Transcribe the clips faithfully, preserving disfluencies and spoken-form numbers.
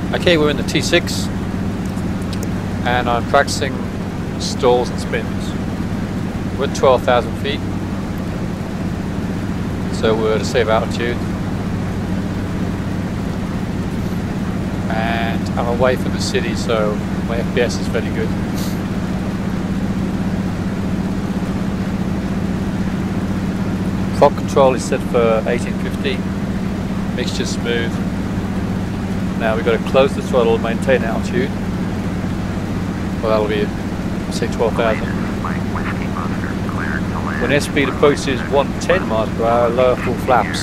Okay, we're in the T six and I'm practicing stalls and spins. We're at twelve thousand feet, so we're at a safe altitude. And I'm away from the city, so my F P S is very good. Prop control is set for eighteen fifty, mixture smooth. Now we've got to close the throttle, maintain altitude. Well, that'll be, say, twelve thousand. When airspeed approaches one ten miles per hour, lower full flaps.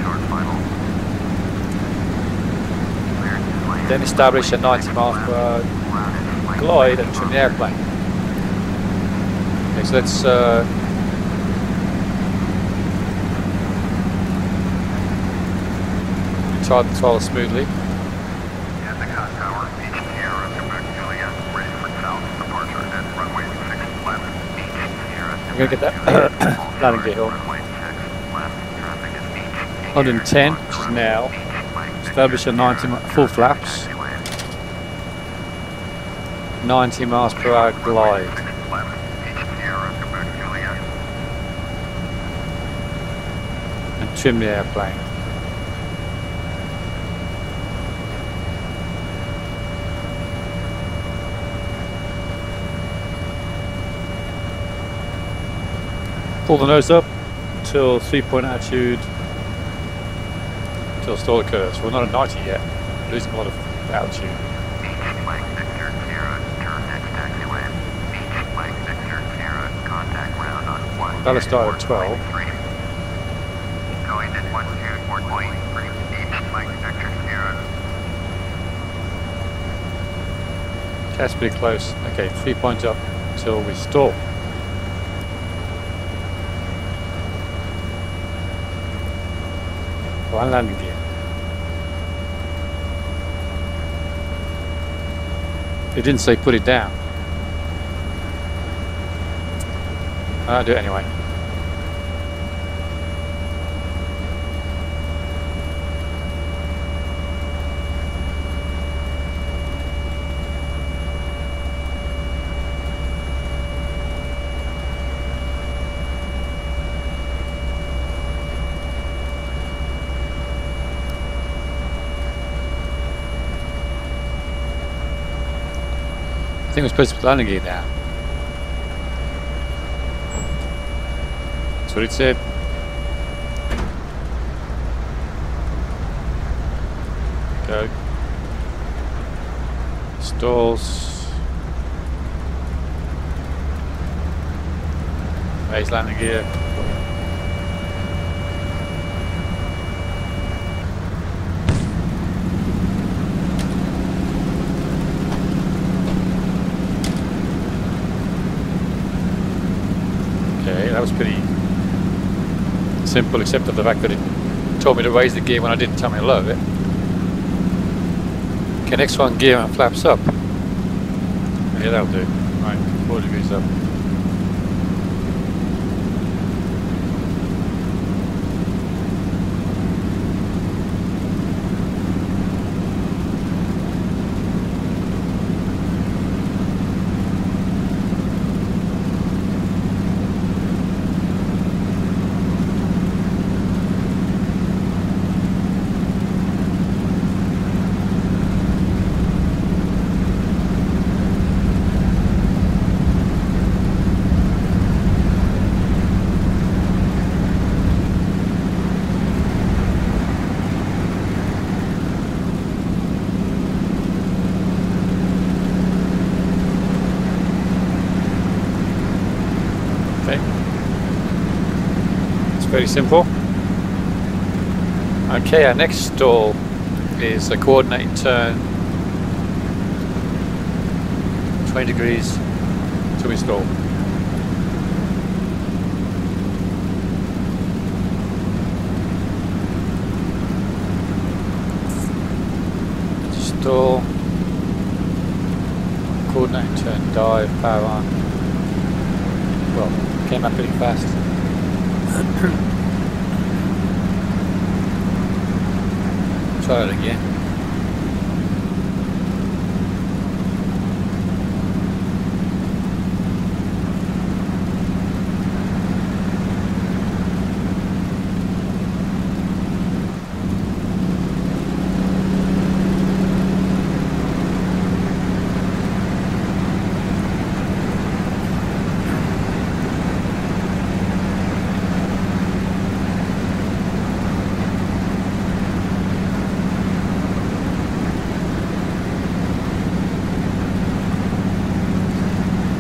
Then establish a ninety miles per hour glide and trim the airplane. Okay, so let's uh, try the throttle smoothly. I'm going to get that landing gear on. one hundred ten, which is now. Establish a ninety full flaps. ninety miles per hour glide. And trim the airplane. Pull the nose up until three point altitude, until stall occurs. We're not at ninety yet, we're losing a lot of altitude. Beach, Mike Victor, Sierra, turn next taxiway. Beach, Mike Victor, Sierra, contact ground on one. That'll start at twelve. Going at one two four point three. Beach, Mike Victor, Sierra. That's pretty close. Okay, three points up until we stall. One landing gear. It didn't say put it down. I'll do it anyway. I think we're supposed to put landing gear down. That's what it said. Go. Stalls. Raise landing gear. That was pretty simple, except for the fact that it told me to raise the gear when I didn't tell me to lower it. Okay, next one, gear and flaps up. Yeah, that'll do. Right, four degrees up. Very simple. Okay, our next stall is a coordinated turn, twenty degrees to install. Stall, coordinated turn, dive, power on. Well, came up pretty fast. Try it again.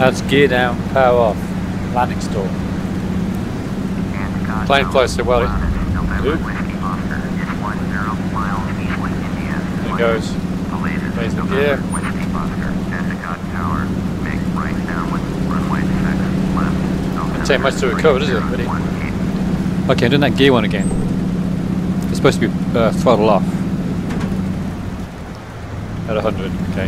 That's gear down, power off, landing stall. Plane flies so well. It, there it goes. Raise the gear. Doesn't take much to recover, does it? Ready? Okay, I'm doing that gear one again. It's supposed to be uh, throttle off at one hundred. Okay.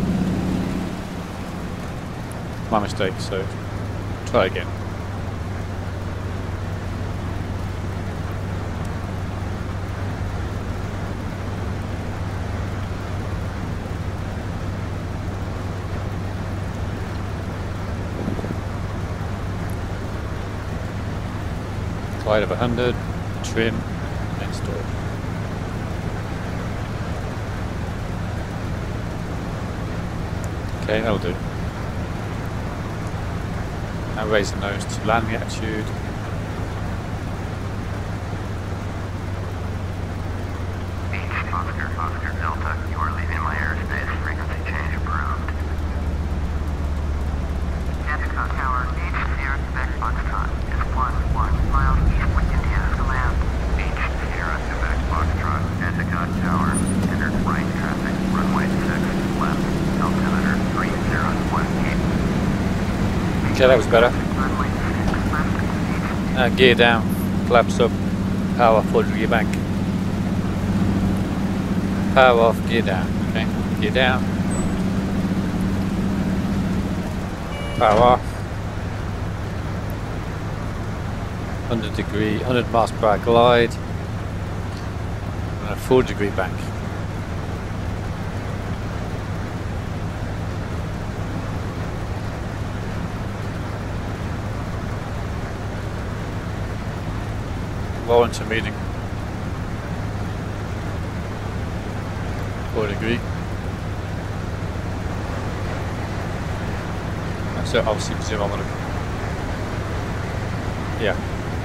My mistake, so try again. Glide of one hundred, trim, and store. Okay, that'll do. Now raise the nose to landing attitude. Oscar, Oscar Delta, you are leaving my airspace. Frequency change approved. Antica Tower, H Sierra Quebec Foxtrot is one one miles eastward India to land. H Sierra Quebec Foxtrot, Antica Tower, entered right traffic, runway six, left, altimeter three zero one eight. Okay, that was better. Uh, gear down, flaps up, power forward, gear back. Power off, gear down. Okay, gear down. Power off. one hundred degree, one hundred miles per hour glide. And a four degree bank. Warrington meeting. four degree. So obviously presume I'm gonna. Yeah.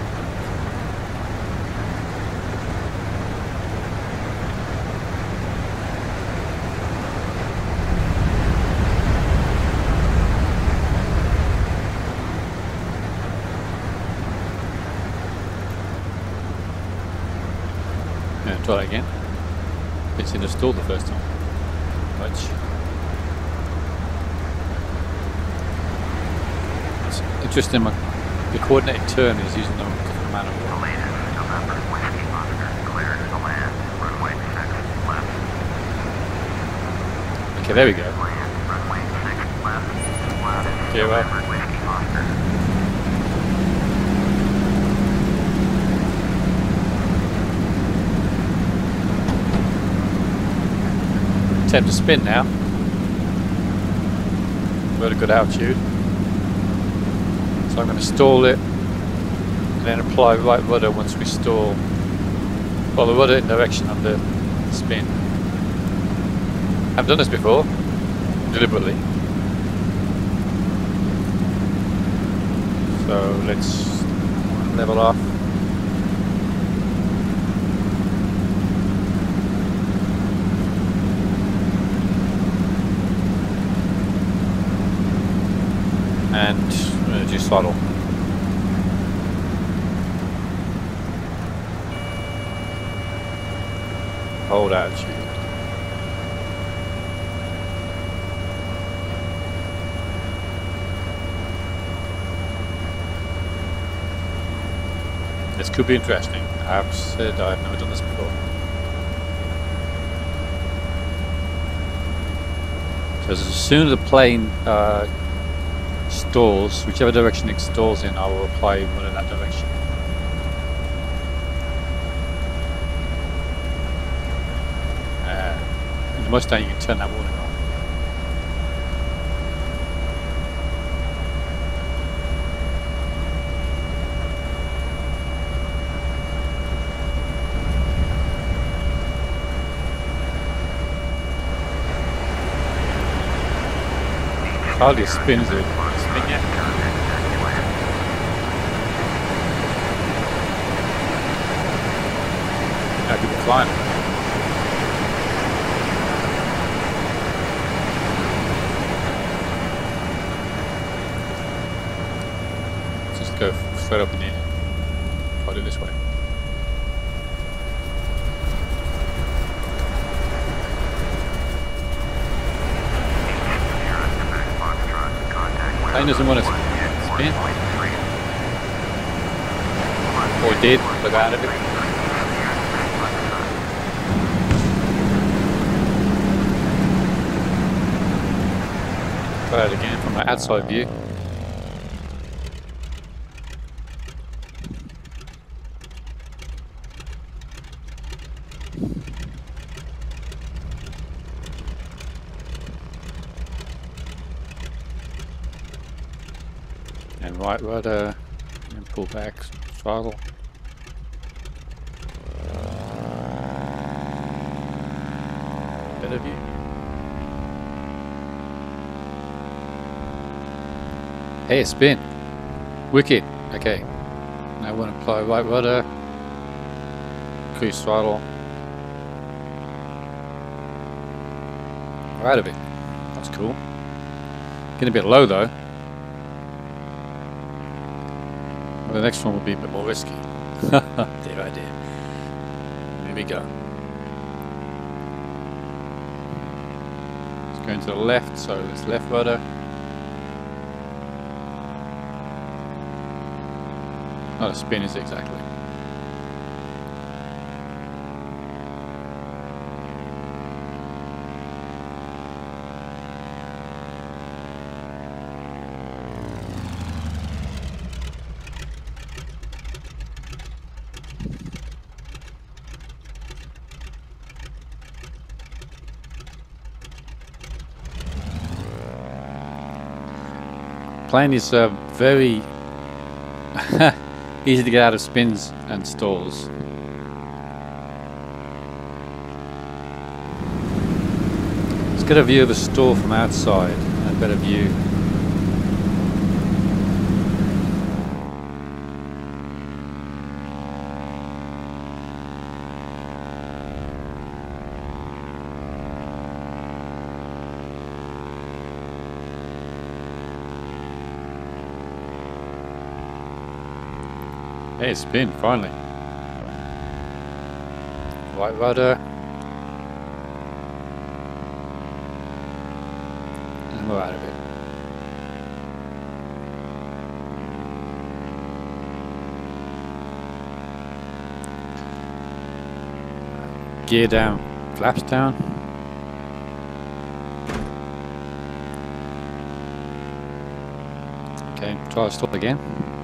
Yeah, try that again. It's installed the first time. Much. It's interesting. My the coordinated turn is using the different amount of. November Whiskey Oscar cleared to land. Runway six left. Okay, there we go. Land. Runway six left. Gear up. November Whiskey Oscar. Attempt to spin now. We're at a good altitude. So I'm going to stall it and then apply right rudder once we stall. Well, the rudder in direction of the spin. I've done this before, deliberately. So let's level off. And reduce throttle. Hold altitude. This could be interesting. I've said I've never done this before. So as soon as the plane uh, stalls, whichever direction it stalls in, I will apply one in that direction. Uh, in the Mustang, you can turn that warning on. Hardly spins it. Spin yet? Yeah, good climb. straight up in the air. I'll do it this way. Plane doesn't want to spin. Or it did, look out of it. Try it again from the outside view. And right rudder, and pull back, throttle. Better view. Hey, spin. Wicked. Okay. Now we're going to apply right rudder, cruise throttle. We're out of it. That's cool. Getting a bit low though. Well, the next one will be a bit more risky. Dear idea. Here we go. It's going to the left, so it's left rudder. Not a spin, is it exactly? Plane is uh, very easy to get out of spins and stalls. Let's get a view of a stall from outside and a better view. Hey, spin, finally. Right rudder. And we're out of it. Gear down, flaps down. Okay, try to stop again.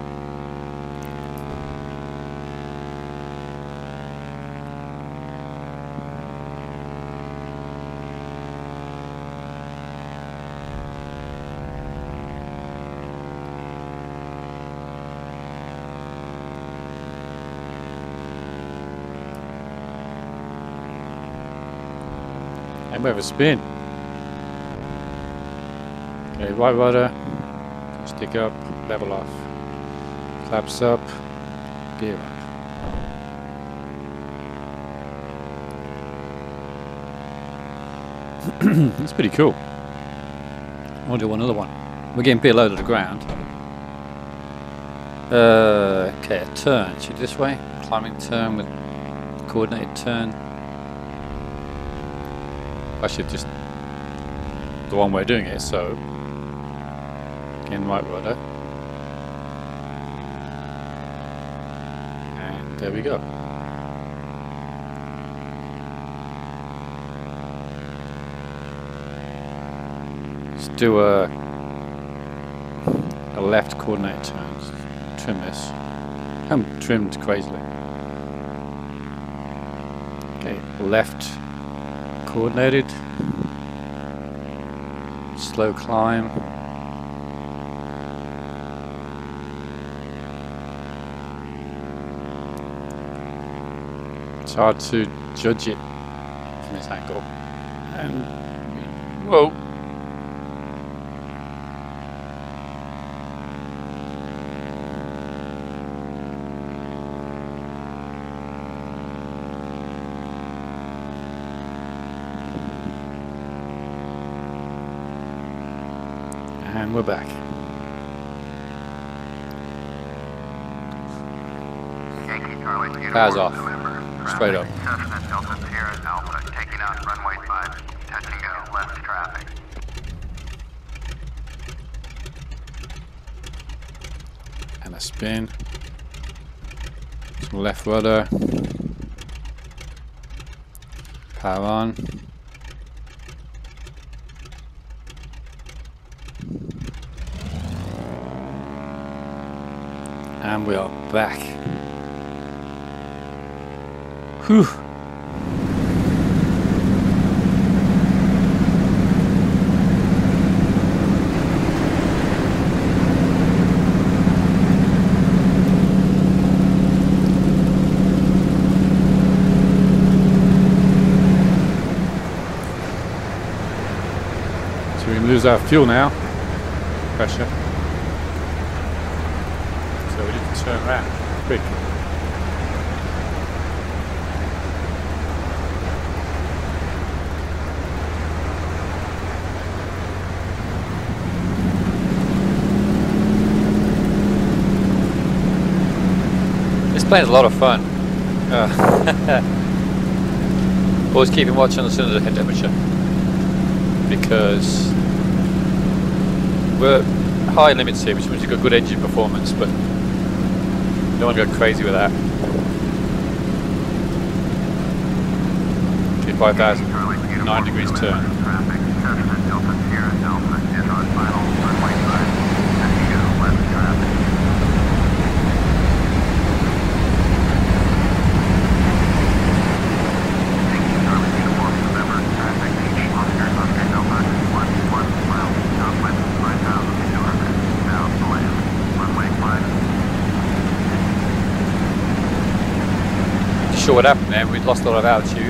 And we have a spin. Okay, right rudder, stick up, level off, flaps up, gear up. That's pretty cool. I'll do one other one. We're getting a bit low to the ground. Uh, okay, a turn. Should this way? Climbing turn with coordinated turn. I should just the one way of doing it, so again right rudder, and there we go. Let's do a a left coordinate turn. Trim this. I'm trimmed crazily. Okay, left coordinated, slow climb, it's hard to judge it from this angle, and whoa, and we're back. Power's off. Straight up. Cessna Delta Sierra Alpha taking on runway five. Touch and go, left traffic. And a spin. Some left rudder. Power on. And we are back. Whew. So we can lose our fuel now. Pressure. So we need to turn around quick. This plane's a lot of fun. Uh, always keeping watch on the cylinder head temperature because we're high limits here, which means you've got good engine performance, but you don't want to go crazy with that. Okay, five thousand, nine degrees turn. Traffic. Cessna Delta Sierra Alpha is on final runway five. Touch and go, left traffic. Sure what happened there, we'd lost a lot of altitude.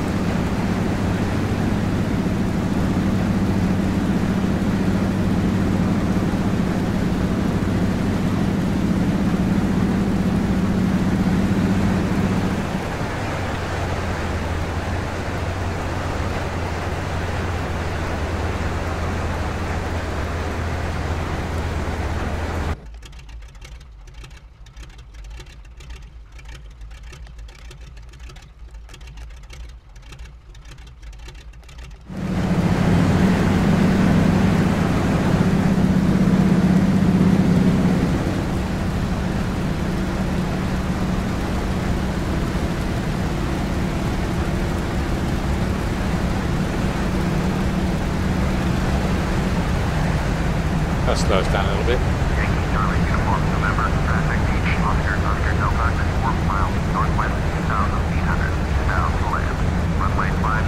That slows down a little bit. Yankee Charlie, uniform November, traffic beach, Oscar, Oscar Delta, four miles northwest, two thousand eight hundred, south to land, runway five.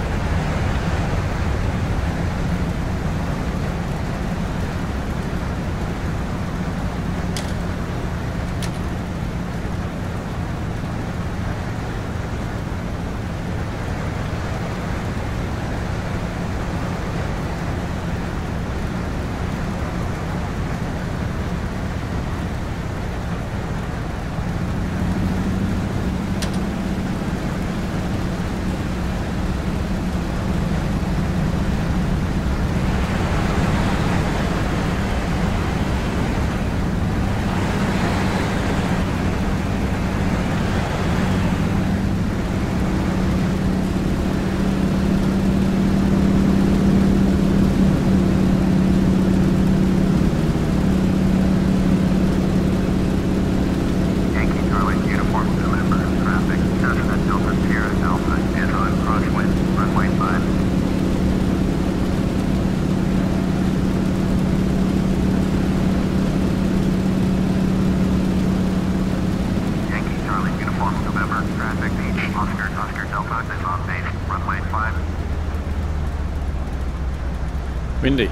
Windy.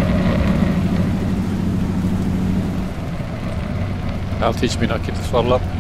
That'll teach me not to keep the throttle up.